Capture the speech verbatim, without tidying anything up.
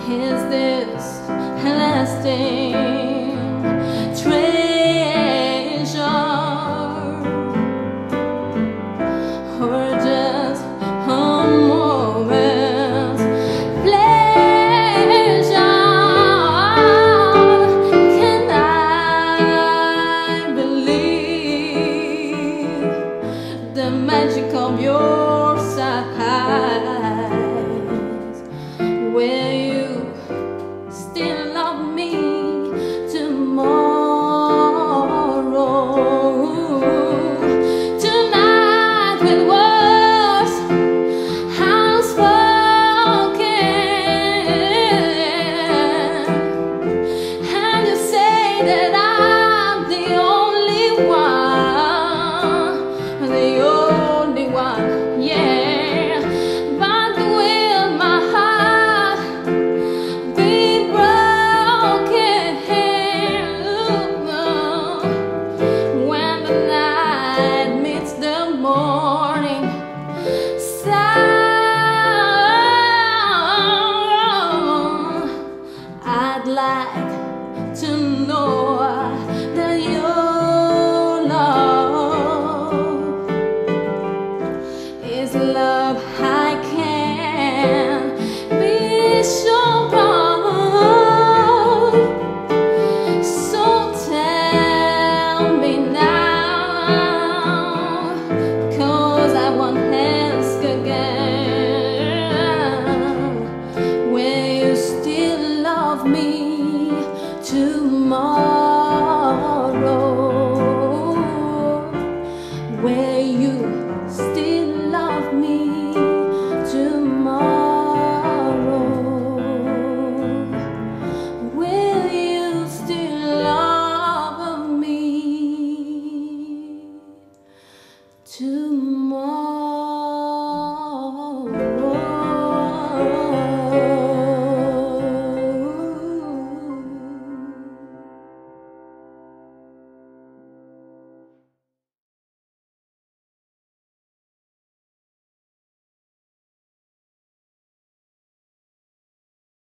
Is this lasting treasure, or just a moment's pleasure? Can I believe the magic of your sighs? Will you still love me tomorrow? Tonight with words unspoken, and you say that I'm the only one, the only one, yeah. But will my heart be broken when the night meets the morning sun? I'd like to know that your love is love I can be sure of. So tell me now, 'cause I won't ask again. Will you still love me?